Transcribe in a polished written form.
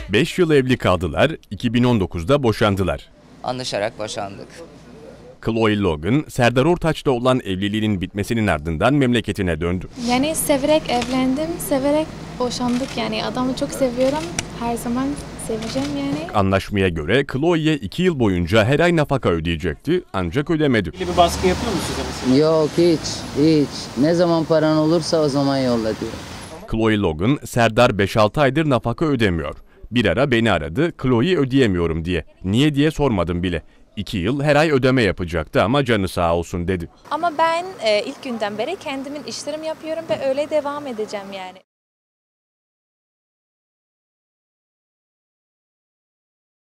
5 yıl evli kaldılar, 2019'da boşandılar. Anlaşarak boşandık. Chloe Logan, Serdar Ortaç'la olan evliliğinin bitmesinin ardından memleketine döndü. Yani severek evlendim, severek boşandık yani. Adamı çok seviyorum, her zaman seveceğim yani. Anlaşmaya göre Chloe'ye 2 yıl boyunca her ay nafaka ödeyecekti ancak ödemedi. Bir baskı yapıyor mu size mesela? Yok hiç. Ne zaman paran olursa o zaman yolla diyor. Chloe Logan, Serdar 5-6 aydır nafaka ödemiyor. Bir ara beni aradı, Chloe ödeyemiyorum diye. Niye diye sormadım bile. 2 yıl her ay ödeme yapacaktı ama canı sağ olsun dedi. Ama ben ilk günden beri kendimin işlerimi yapıyorum ve öyle devam edeceğim yani.